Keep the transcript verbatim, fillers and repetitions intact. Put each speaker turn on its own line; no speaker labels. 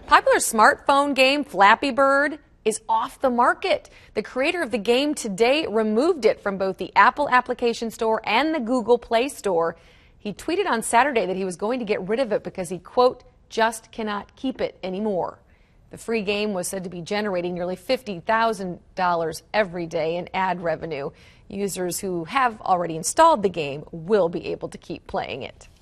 Popular smartphone game Flappy is off the market. The creator of the game today removed it from both the Apple application store and the Google Play Store. He tweeted on Saturday that he was going to get rid of it because he, quote, just cannot keep it anymore. The free game was said to be generating nearly fifty thousand dollars every day in ad revenue. Users who have already installed the game will be able to keep playing it.